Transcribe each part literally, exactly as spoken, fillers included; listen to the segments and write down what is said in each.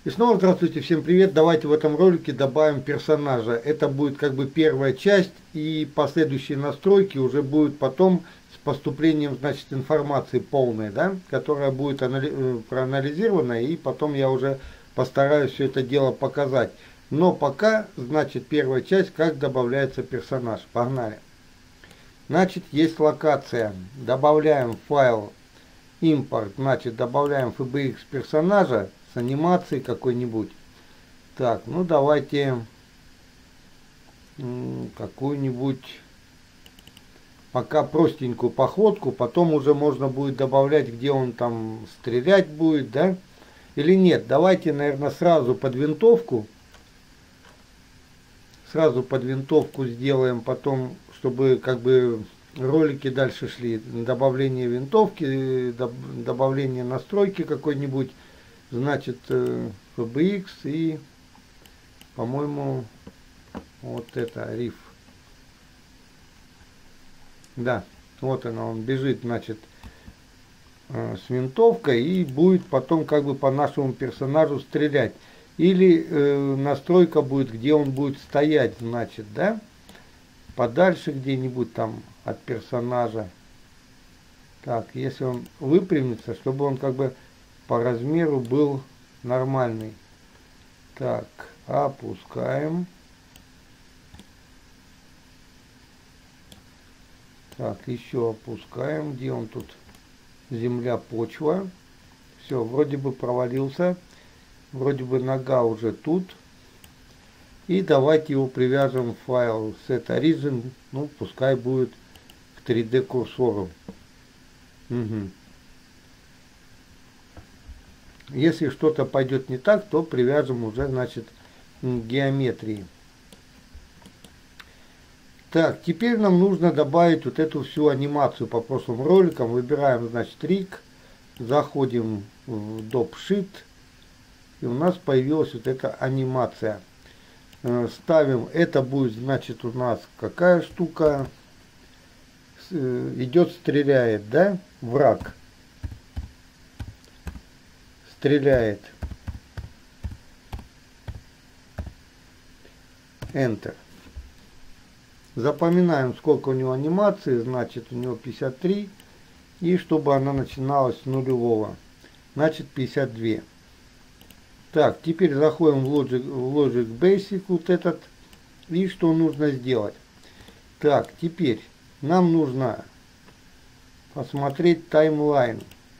И снова здравствуйте, всем привет. Давайте в этом ролике добавим персонажа. Это будет как бы первая часть, и последующие настройки уже будут потом с поступлением, значит, информации полной, да, которая будет анали- проанализирована, и потом я уже постараюсь все это дело показать. Но пока, значит, первая часть, как добавляется персонаж. Погнали. Значит, есть локация. Добавляем файл импорт, значит, добавляем эф бэ икс персонажа с анимацией какой-нибудь. Так, ну давайте какую-нибудь пока простенькую походку, потом уже можно будет добавлять, где он там стрелять будет, да? Или нет, давайте, наверное, сразу под винтовку. Сразу под винтовку сделаем, потом, чтобы как бы ролики дальше шли. Добавление винтовки, добавление настройки какой-нибудь, значит, эф бэ икс и, по-моему, вот это, риф. Да, вот она, он бежит, значит, с винтовкой и будет потом как бы по нашему персонажу стрелять. Или э, настройка будет, где он будет стоять, значит, да, подальше где-нибудь там от персонажа. Так, если он выпрямится, чтобы он как бы по размеру был нормальный. Так, опускаем. Так, еще опускаем. Где он тут? Земля, почва. Все, вроде бы провалился. Вроде бы нога уже тут. И давайте его привяжем в файл set origin. Ну, пускай будет к три дэ курсору. Угу. Если что-то пойдет не так, то привяжем уже, значит, к геометрии. Так, теперь нам нужно добавить вот эту всю анимацию по прошлым роликам. Выбираем, значит, риг. Заходим в доп шит. И у нас появилась вот эта анимация. Ставим, это будет, значит, у нас какая штука? Идет, стреляет, да? Враг. Стреляет. Enter. Запоминаем, сколько у него анимации. Значит, у него пятьдесят три. И чтобы она начиналась с нулевого. Значит, пятьдесят два. Так, теперь заходим в Logic, в Logic Basic, вот этот, и что нужно сделать. Так, теперь нам нужно посмотреть таймлайн.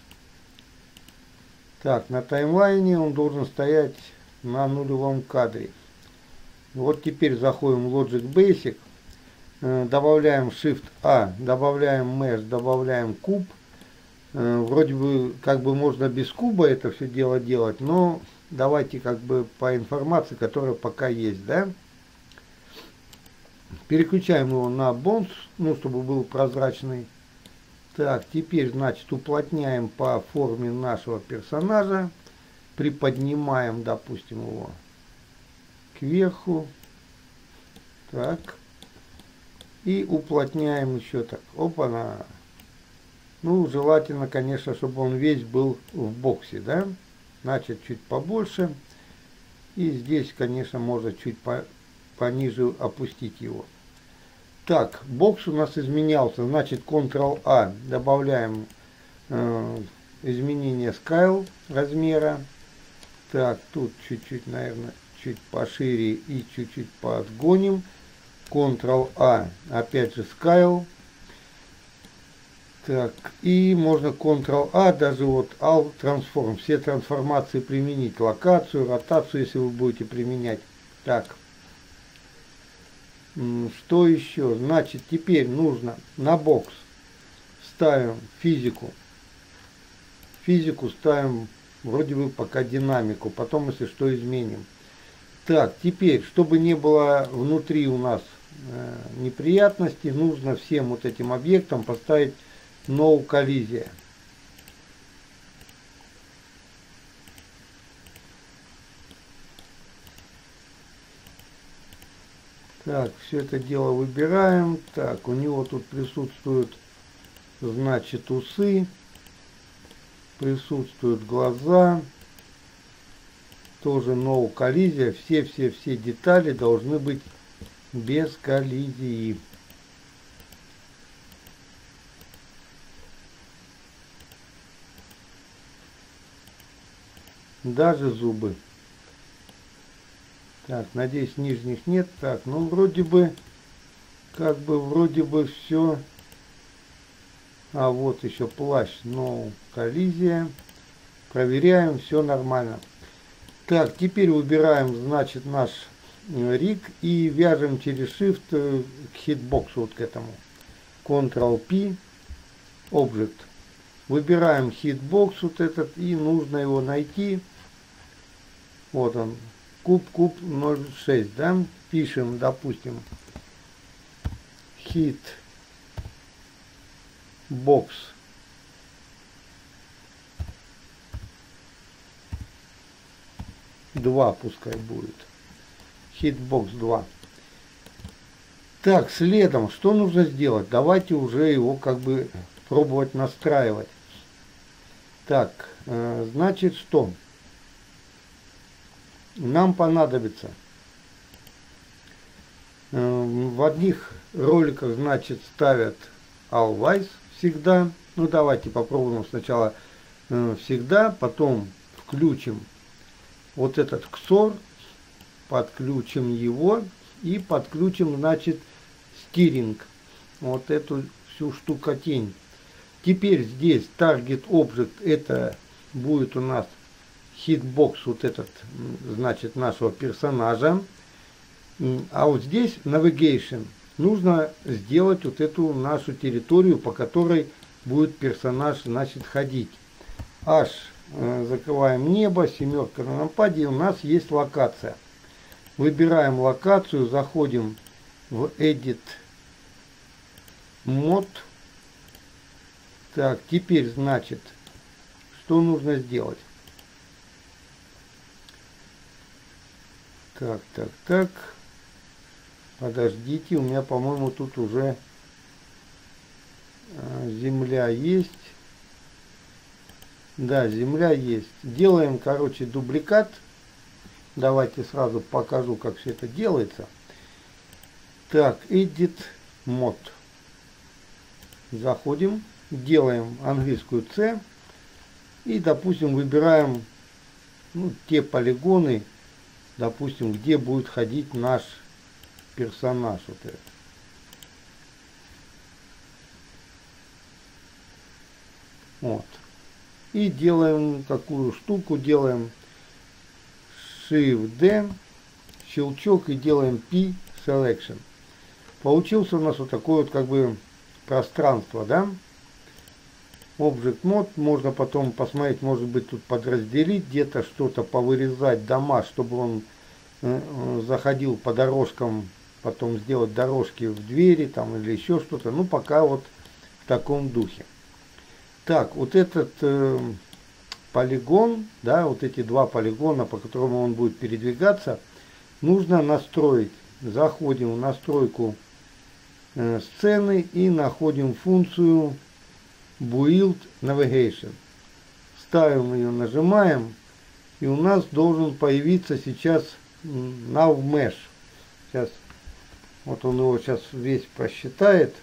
Так, на таймлайне он должен стоять на нулевом кадре. Вот теперь заходим в Logic Basic, добавляем Shift-A, добавляем Mesh, добавляем куб. Вроде бы, как бы можно без куба это все дело делать, но давайте как бы по информации, которая пока есть, да. Переключаем его на Bones, ну, чтобы был прозрачный. Так, теперь, значит, уплотняем по форме нашего персонажа. Приподнимаем, допустим, его кверху. Так. И уплотняем еще так. Опа-на. Ну, желательно, конечно, чтобы он весь был в боксе, да. Значит, чуть побольше. И здесь, конечно, можно чуть по, пониже опустить его. Так, бокс у нас изменялся. Значит, контрол-А. Добавляем э, изменение scale размера. Так, тут чуть-чуть, наверное, чуть пошире и чуть-чуть подгоним. контрол-А. Опять же scale. Так, и можно контрол-А, даже вот Alt Transform, все трансформации применить, локацию, ротацию, если вы будете применять. Так, что еще? Значит, теперь нужно на бокс ставим физику. Физику ставим вроде бы пока динамику, потом, если что, изменим. Так, теперь, чтобы не было внутри у нас э, неприятностей, нужно всем вот этим объектам поставить No коллизия. Так, все это дело выбираем. Так, у него тут присутствуют, значит, усы, присутствуют глаза. тоже no коллизия. Все-все-все детали должны быть без коллизии. Даже зубы. Так, надеюсь, нижних нет. Так, ну вроде бы, как бы, вроде бы все. А вот еще плащ, но коллизия. Проверяем, все нормально. Так, теперь выбираем, значит, наш риг и вяжем через Shift к хитбоксу, вот к этому. контрол-P, Object. Выбираем хитбокс вот этот, и нужно его найти. Вот он, куб, куб ноль шесть, да? Пишем, допустим, хит бокс два, пускай будет. Хитбокс два. Так, следом, что нужно сделать? Давайте уже его как бы пробовать настраивать. Так, э, значит, что? Нам понадобится э, в одних роликах, значит, ставят always всегда. Ну, давайте попробуем сначала э, всегда, потом включим вот этот ксор, подключим его и подключим, значит, стиринг. Вот эту всю штукотень. Теперь здесь target object, это будет у нас hitbox, вот этот, значит, нашего персонажа. А вот здесь navigation. Нужно сделать вот эту нашу территорию, по которой будет персонаж, значит, ходить. H, э, закрываем небо, семерка на нампаде, и у нас есть локация. Выбираем локацию, заходим в Edit Mode. Так, теперь, значит, что нужно сделать? Так, так, так. Подождите, у меня, по-моему, тут уже земля есть. Да, земля есть. Делаем, короче, дубликат. Давайте сразу покажу, как все это делается. Так, Edit Mode. Заходим, делаем английскую C. И, допустим, выбираем, ну, те полигоны, допустим, где будет ходить наш персонаж. Вот этот. Вот. И делаем такую штуку, делаем Shift-D, щелчок и делаем P Selection. Получился у нас вот такое вот как бы пространство, да? Object Mode, можно потом посмотреть, может быть тут подразделить, где-то что-то повырезать дома, чтобы он э, заходил по дорожкам, потом сделать дорожки в двери там или еще что-то. Ну пока вот в таком духе. Так, вот этот э, полигон, да, вот эти два полигона, по которым он будет передвигаться, нужно настроить. Заходим в настройку э, сцены и находим функцию Build Navigation. Ставим ее, нажимаем, и у нас должен появиться сейчас NavMesh. Сейчас, вот он его сейчас весь просчитает.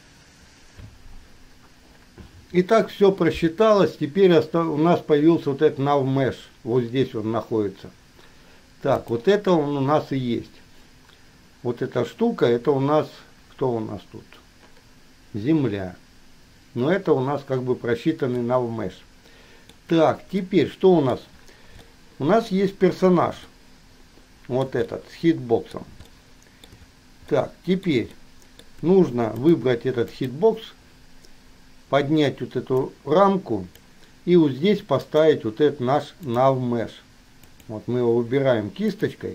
Итак, все просчиталось. Теперь у нас появился вот этот NavMesh. Вот здесь он находится. Так, вот это он у нас и есть. Вот эта штука, это у нас, кто у нас тут? Земля. Но это у нас как бы просчитанный NavMesh. Так, теперь что у нас? У нас есть персонаж. Вот этот, с хитбоксом. Так, теперь нужно выбрать этот хитбокс, поднять вот эту рамку и вот здесь поставить вот этот наш NavMesh. Вот мы его выбираем кисточкой.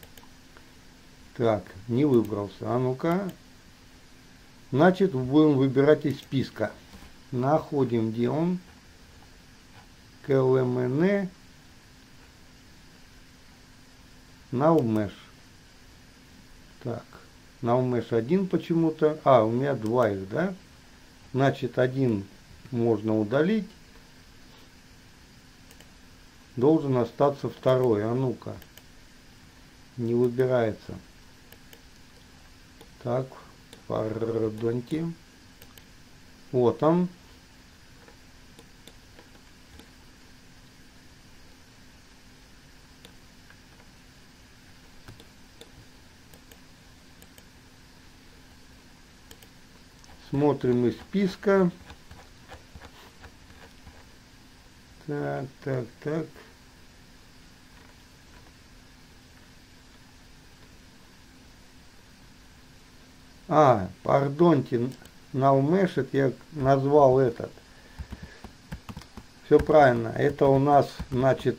Так, не выбрался. А ну-ка. Значит, будем выбирать из списка. Находим, где он. КЛМН. NavMesh. Так, NavMesh один почему-то. А, у меня два их, да? Значит, один можно удалить. Должен остаться второй. А ну-ка. не выбирается. Так, пардоньте. Вот он. Смотрим из списка. Так, так, так. А, пардоньте, NowMesh, я назвал этот. Все правильно. Это у нас, значит,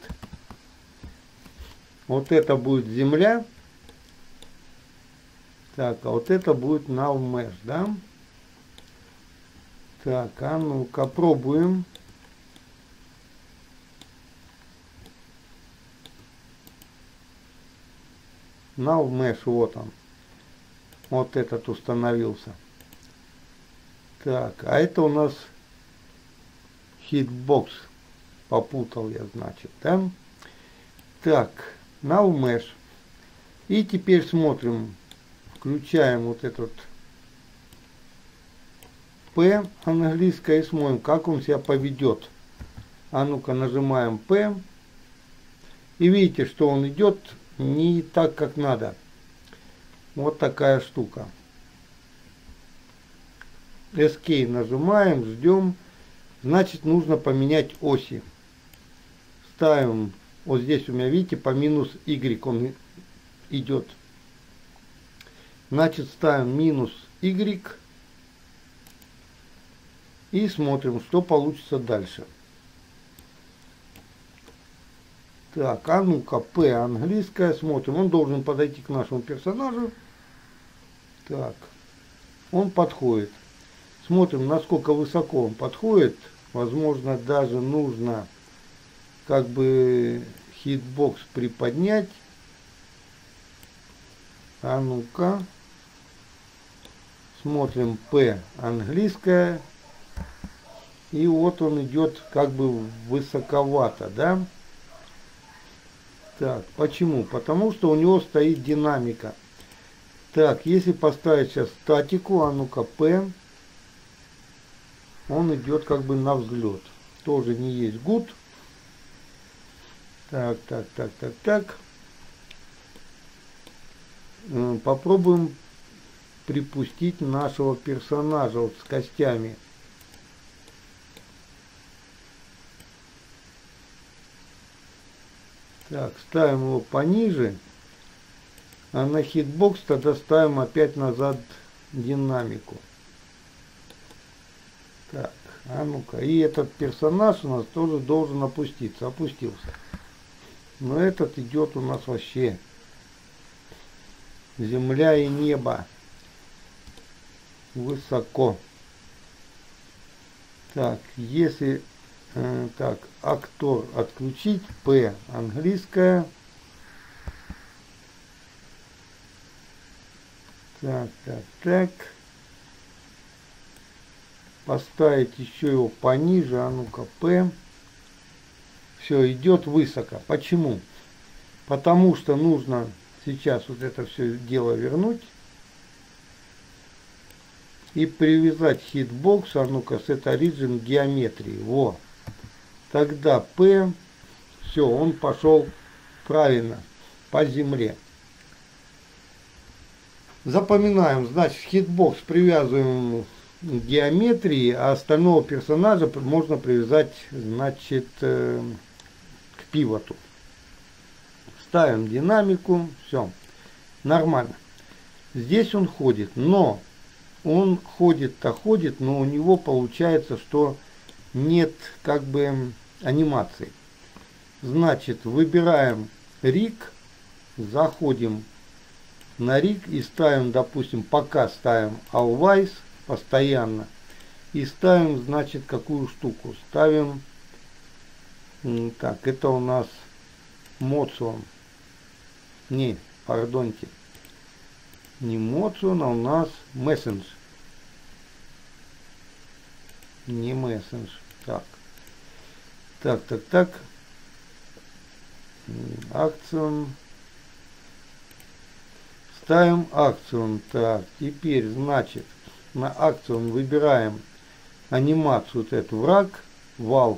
вот это будет земля. Так, а вот это будет NowMesh, да? Так, а ну-ка пробуем. NowMesh, вот он. Вот этот установился. Так, а это у нас Hitbox. Попутал я, значит, да? Так, NowMesh. И теперь смотрим. Включаем вот этот P английское и смотрим, как он себя поведет. А ну-ка нажимаем P. И видите, что он идет не так, как надо. Вот такая штука. эс кей нажимаем, ждем. Значит, нужно поменять оси. Ставим, вот здесь у меня, видите, по минус Y он идет. Значит, ставим минус Y. И смотрим, что получится дальше. Так, а ну-ка, P английское, смотрим. Он должен подойти к нашему персонажу. Так, он подходит. Смотрим, насколько высоко он подходит. Возможно, даже нужно как бы хитбокс приподнять. А ну-ка. Смотрим P английское. И вот он идет как бы высоковато, да? Так, почему? Потому что у него стоит динамика. Так, если поставить сейчас статику, а ну-ка P, он идет как бы на взлет. Тоже не есть good. Так, так, так, так, так. Попробуем припустить нашего персонажа вот с костями. Так, ставим его пониже. А на хитбокс тогда ставим опять назад динамику. Так, а ну-ка. И этот персонаж у нас тоже должен опуститься. Опустился. Но этот идет у нас вообще земля и небо. Высоко. Так, если... Э, так, актор отключить. P английское. Так, так, так. Поставить еще его пониже. А ну-ка, P. Все, идет высоко. Почему? Потому что нужно сейчас вот это все дело вернуть. И привязать хитбокс, а ну-ка, set origin к геометрии. Во. Тогда P. Все, он пошел правильно по земле. Запоминаем, значит, хитбокс привязываем к геометрии, а остального персонажа можно привязать, значит, к пивоту. Ставим динамику, все, нормально. Здесь он ходит, но он ходит-то ходит, но у него получается, что нет как бы анимации. Значит, выбираем риг, заходим на риг и ставим, допустим, пока ставим always, постоянно. И ставим, значит, какую штуку? Ставим, так, это у нас моцион. Не, пардоньте. Не моцион, а у нас мессендж. Не мессендж. Так. Так, так, так. Акцион. Ставим акцион. Так, теперь, значит, на акцион выбираем анимацию вот эту враг, валк.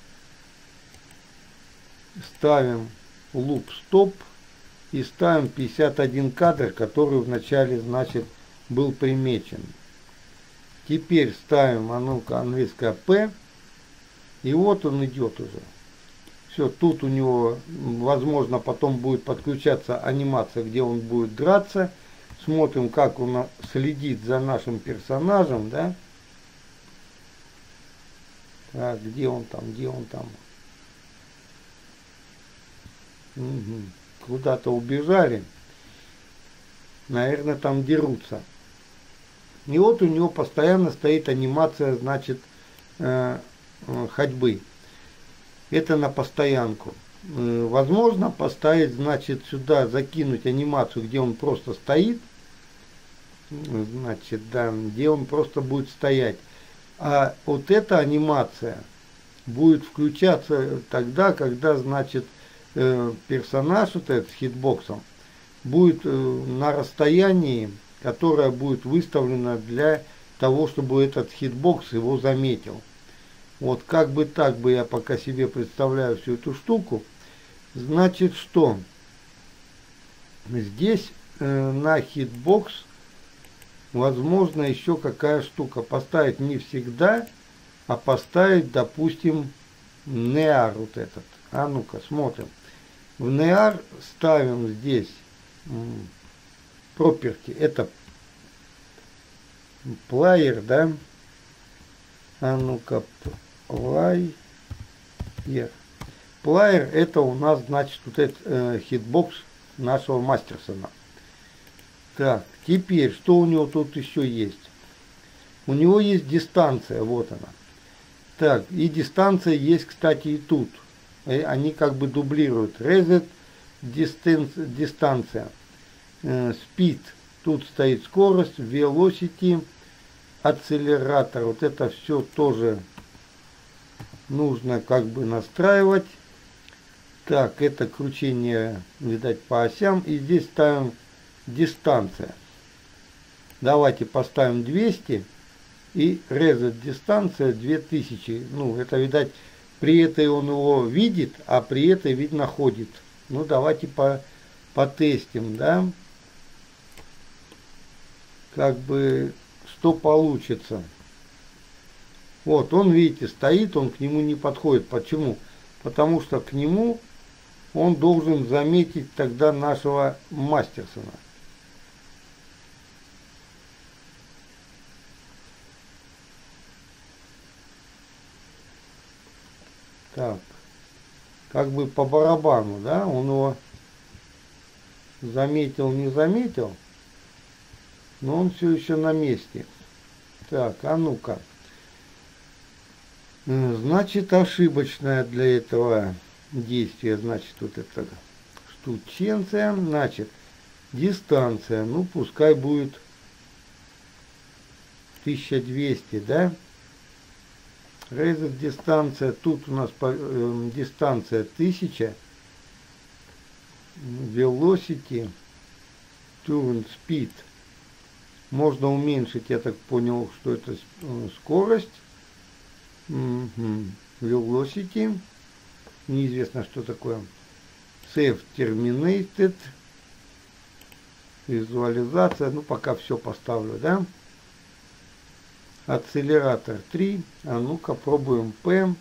Ставим луп стоп и ставим пятьдесят один кадр, который вначале, значит, был примечен. Теперь ставим, а ну-ка, английское P, и вот он идет уже. Все, тут у него, возможно, потом будет подключаться анимация, где он будет драться. Смотрим, как он следит за нашим персонажем, да. Так, где он там, где он там? Угу. Куда-то убежали. Наверное, там дерутся. И вот у него постоянно стоит анимация, значит, э, э, ходьбы. Это на постоянку. Э, возможно, поставить, значит, сюда закинуть анимацию, где он просто стоит. Значит, да, где он просто будет стоять. А вот эта анимация будет включаться тогда, когда, значит, э, персонаж вот этот с хитбоксом будет э, на расстоянии, которая будет выставлена для того, чтобы этот хитбокс его заметил. Вот как бы так бы я пока себе представляю всю эту штуку. Значит, что здесь э, на хитбокс возможно еще какая штука. Поставить не всегда, а поставить, допустим, неар вот этот. А ну-ка, смотрим. В неар ставим здесь property, это плеер, да? А ну-ка, плеер. Плеер это у нас, значит, вот этот э, хитбокс нашего Мастерсона. Так, теперь, что у него тут еще есть? У него есть дистанция, вот она. Так, и дистанция есть, кстати, и тут. И они как бы дублируют. Reset, distance, дистанция. Э, speed. Тут стоит скорость, velocity, акселератор. Вот это все тоже нужно как бы настраивать. Так, это кручение, видать, по осям. И здесь ставим дистанция. Давайте поставим двести. И reset дистанция две тысячи. Ну, это, видать, при этой он его видит, а при этой, видно, ходит. Ну, давайте по, потестим, да. Как бы, что получится. Вот, он, видите, стоит, он к нему не подходит. Почему? Потому что к нему он должен заметить тогда нашего Мастерсона. Так, как бы по барабану, да, он его заметил, не заметил, но он все еще на месте. Так, а ну-ка. Значит, ошибочное для этого действия, значит, вот эта штученция, значит, дистанция, ну, пускай будет тысяча двести, да. Reset дистанция, тут у нас по, э, дистанция тысяча, velocity, turn speed, можно уменьшить, я так понял, что это э, скорость, угу. Velocity, неизвестно, что такое, save terminated, визуализация, ну пока все поставлю, да. Акселератор три. А ну-ка пробуем P.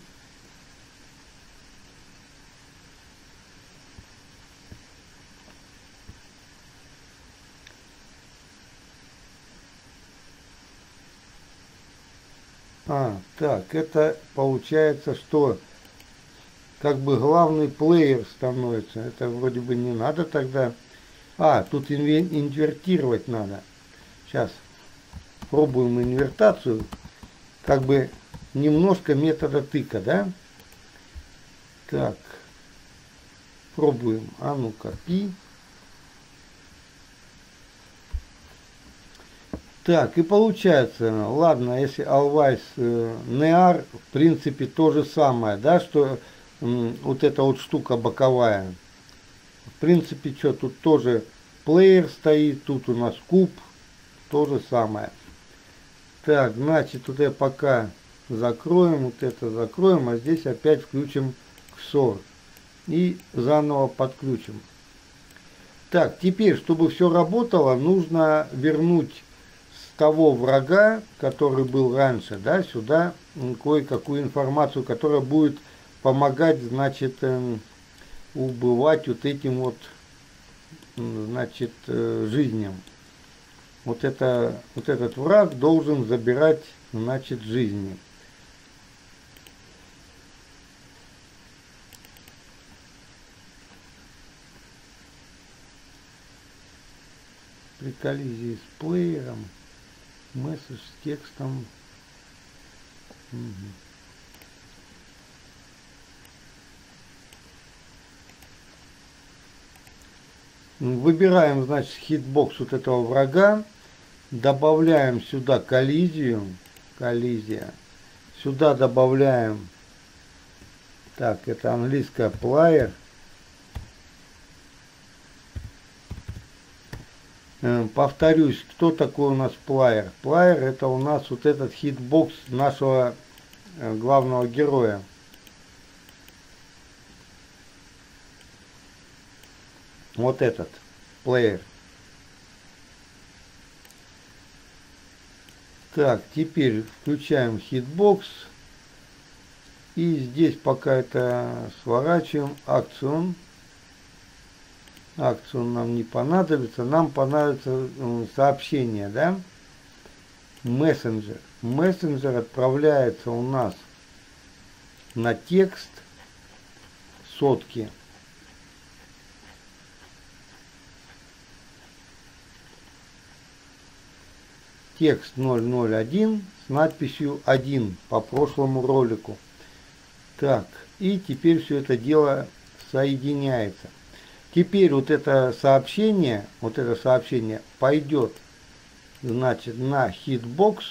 А, так, это получается, что как бы главный плеер становится. Это вроде бы не надо тогда. А, тут инвертировать надо. Сейчас. Пробуем инвертацию, как бы немножко метода тыка, да? Так, пробуем. А ну-ка, пи. Так, и получается, ладно, если always э, near, в принципе, то же самое, да, что э, вот эта вот штука боковая. В принципе, что тут тоже плеер стоит, тут у нас куб, то же самое. Так, значит, вот это пока закроем, вот это закроем, а здесь опять включим ксор и заново подключим. Так, теперь, чтобы все работало, нужно вернуть с того врага, который был раньше, да, сюда кое-какую информацию, которая будет помогать, значит, убывать вот этим вот, значит, жизням. Вот, это, вот этот враг должен забирать, значит, жизни. При коллизии с плеером, месседж с текстом. Угу. Выбираем, значит, хитбокс вот этого врага, добавляем сюда коллизию, коллизия, сюда добавляем, так, это английская плеер, повторюсь, кто такой у нас плеер? Плеер это у нас вот этот хитбокс нашего главного героя. Вот этот плеер. Так, теперь включаем хитбокс. И здесь пока это сворачиваем. Акцион. Акцион нам не понадобится. Нам понадобится сообщение, да? Мессенджер. Мессенджер отправляется у нас на текст сотки. Текст ноль ноль один с надписью один по прошлому ролику. Так, и теперь все это дело соединяется. Теперь вот это сообщение, вот это сообщение пойдет, значит, на хитбокс,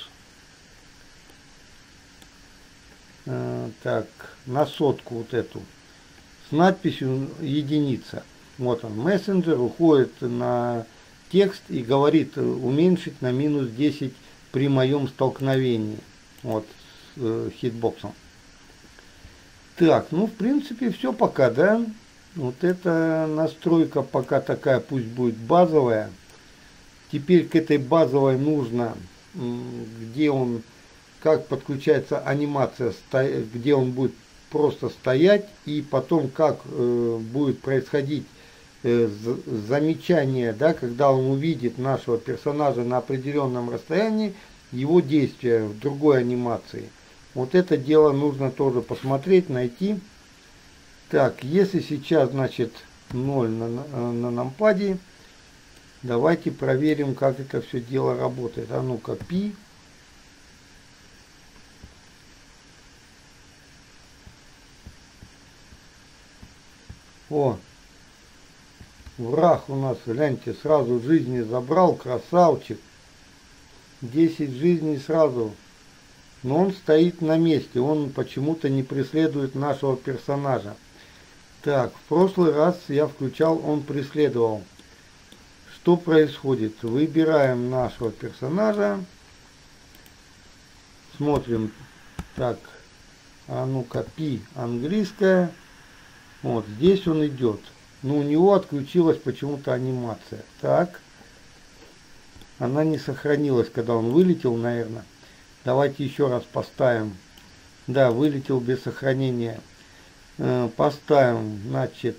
э, так, на сотку вот эту, с надписью единица. Вот он, мессенджер уходит на текст и говорит уменьшить на минус десять при моем столкновении. Вот, с э, хитбоксом. Так, ну, в принципе, все пока, да? Вот эта настройка пока такая, пусть будет базовая. Теперь к этой базовой нужно, где он, как подключается анимация, где он будет просто стоять, и потом как э, будет происходить э, замечание, да, когда он увидит нашего персонажа на определенном расстоянии, его действия в другой анимации. Вот это дело нужно тоже посмотреть, найти. Так, если сейчас, значит, ноль на, на, на нампаде, давайте проверим, как это все дело работает. А ну-ка, пи. О, враг у нас, гляньте, сразу жизни забрал, красавчик. десять жизней сразу. Но он стоит на месте, он почему-то не преследует нашего персонажа. Так, в прошлый раз я включал, он преследовал. Что происходит? Выбираем нашего персонажа. Смотрим. Так, а ну-ка, пи английская. Вот, здесь он идет. Но у него отключилась почему-то анимация. Так. Она не сохранилась, когда он вылетел, наверное. Давайте еще раз поставим. Да, вылетел без сохранения. Поставим, значит,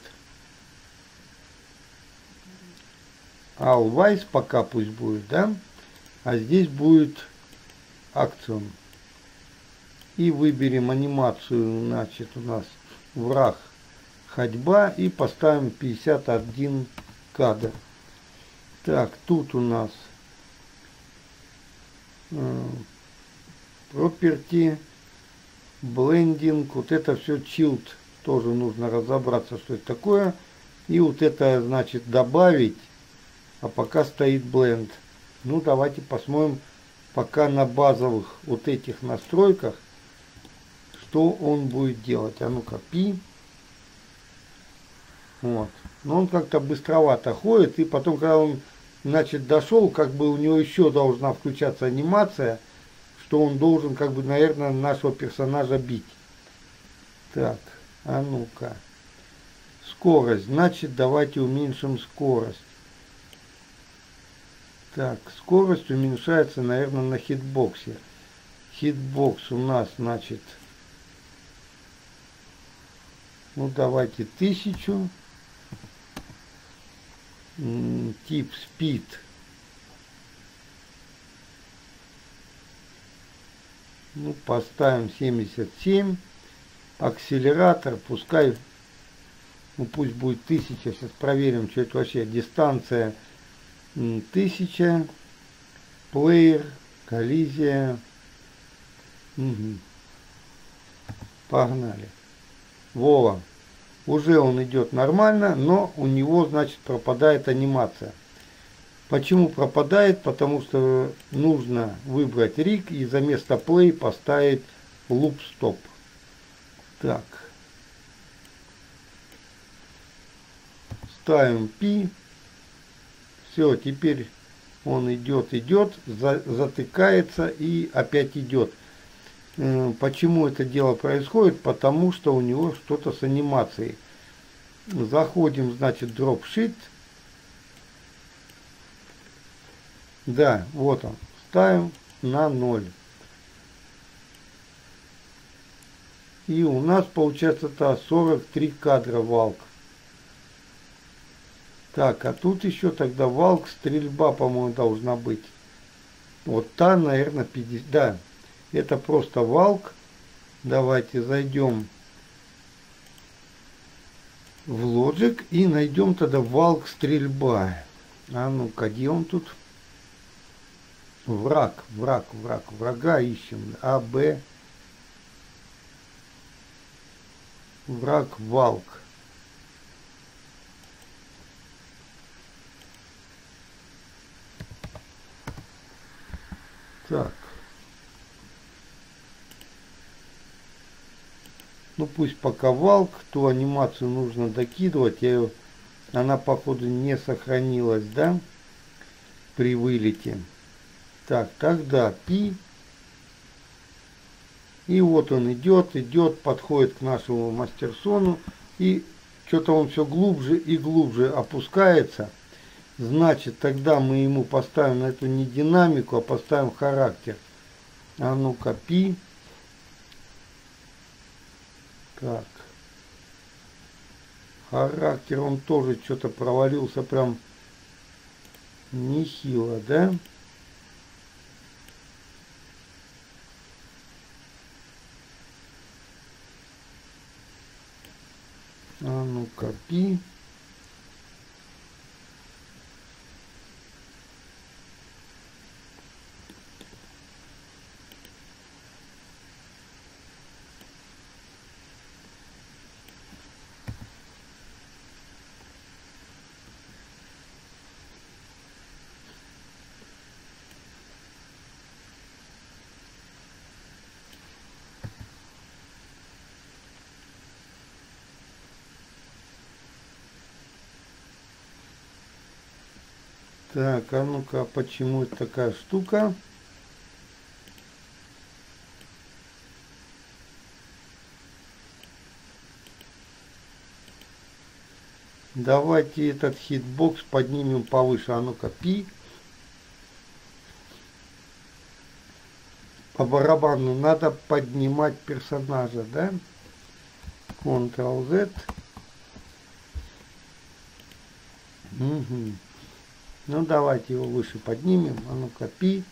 Always пока пусть будет, да? А здесь будет Action. И выберем анимацию, значит, у нас враг, ходьба, и поставим пятьдесят один кадр. Так, тут у нас э, Property, Blending, вот это все Chilled. Тоже нужно разобраться, что это такое. И вот это, значит, добавить. А пока стоит Blend. Ну, давайте посмотрим пока на базовых вот этих настройках, что он будет делать. А ну-ка, пи. Вот. Но он как-то быстровато ходит, и потом, когда он, значит, дошел, как бы у него еще должна включаться анимация, что он должен, как бы, наверное, нашего персонажа бить. Так, а ну-ка. Скорость. Значит, давайте уменьшим скорость. Так, скорость уменьшается, наверное, на хитбоксе. Хитбокс у нас, значит, ну давайте тысячу. Тип спид. Ну, поставим семьдесят семь. Акселератор, пускай, ну пусть будет тысяча. Сейчас проверим, что это вообще. Дистанция тысяча. Плеер, коллизия. Угу. Погнали. Вова. Уже он идет нормально, но у него, значит, пропадает анимация. Почему пропадает? Потому что нужно выбрать риг и за место play поставить loop stop. Так. Ставим пи. Все, теперь он идет, идет, за, затыкается и опять идет. Почему это дело происходит? Потому что у него что-то с анимацией. Заходим, значит, drop sheet. Да, вот он. Ставим на ноль. И у нас получается это сорок три кадра валк. Так, а тут еще тогда валк стрельба, по-моему, должна быть. Вот та, наверное, пятьдесят. Да. Это просто валк. Давайте зайдем в Logic и найдем тогда валк стрельба. А ну-ка, где он тут? Враг, враг, враг. Врага ищем. А, Б. Враг, валк. Так. Ну пусть пока валк, ту анимацию нужно докидывать. Я ее, она походу не сохранилась, да? При вылете. Так, тогда пи. И вот он идет, идет, подходит к нашему мастерсону. И что-то он все глубже и глубже опускается. Значит, тогда мы ему поставим на эту не динамику, а поставим характер. А ну-ка, пи. Так. Характер, он тоже что-то провалился прям нехило, да? А ну-ка, пи. Так, а ну-ка, почему это такая штука? Давайте этот хитбокс поднимем повыше. А ну-ка, пи. По барабану надо поднимать персонажа, да? контрол зет. Угу. Ну, давайте его выше поднимем. А ну-ка, пи.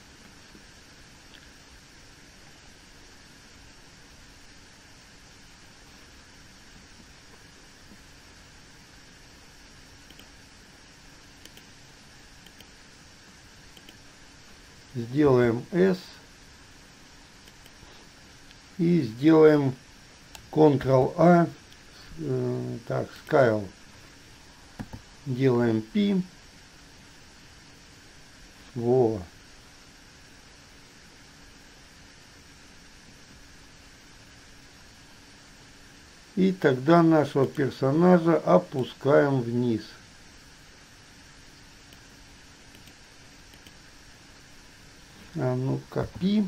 Сделаем S. И сделаем контрол А. Э, так, Scale. Делаем пи. Во. И тогда нашего персонажа опускаем вниз. А ну, копи.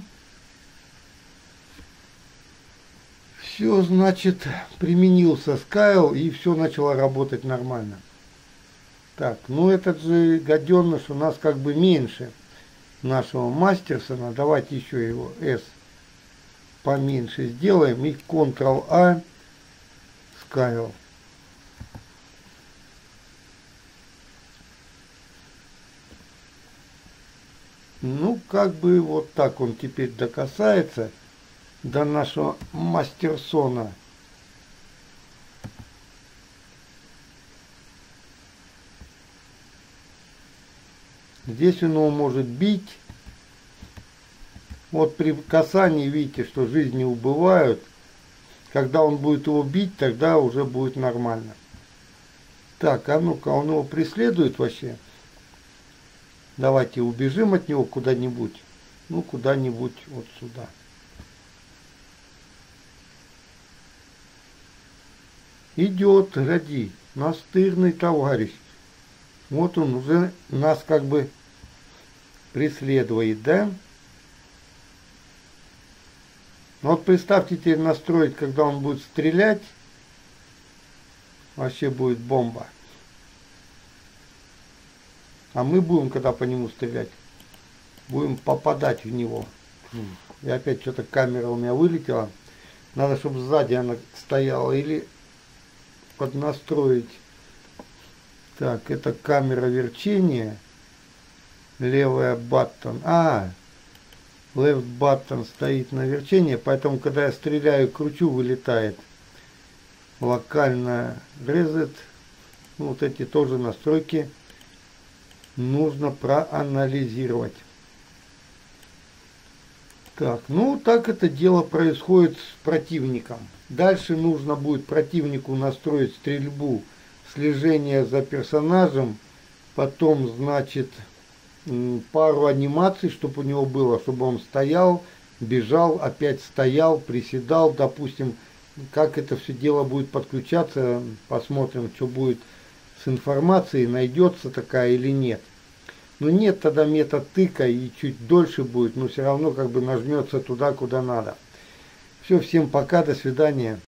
Все, значит, применился скайл, и все начало работать нормально. Так, ну этот же гаденыш у нас как бы меньше нашего Мастерсона. Давайте еще его S поменьше сделаем. И контрол-А скайл. Ну, как бы вот так он теперь докасается до нашего Мастерсона. Здесь он его может бить. Вот при касании видите, что жизни убывают. Когда он будет его бить, тогда уже будет нормально. Так, а ну-ка, он его преследует вообще? Давайте убежим от него куда-нибудь. Ну, куда-нибудь вот сюда. Идет, гляди, настырный товарищ. Вот он уже нас как бы преследует, да? Вот представьте теперь настроить, когда он будет стрелять. Вообще будет бомба. А мы будем, когда по нему стрелять, будем попадать в него. И опять что-то камера у меня вылетела. Надо, чтобы сзади она стояла. Или поднастроить. Так, это камера верчения. Левая баттон. А, left button стоит на верчение. Поэтому, когда я стреляю, кручу, вылетает. Локально reset. Вот эти тоже настройки нужно проанализировать. Так, ну так это дело происходит с противником. Дальше нужно будет противнику настроить стрельбу, слежение за персонажем, потом, значит, пару анимаций, чтобы у него было, чтобы он стоял, бежал, опять стоял, приседал, допустим, как это все дело будет подключаться, посмотрим, что будет с информацией, найдется такая или нет. Но нет, тогда метод тыка и чуть дольше будет, но все равно как бы нажмется туда, куда надо. Все, всем пока, до свидания.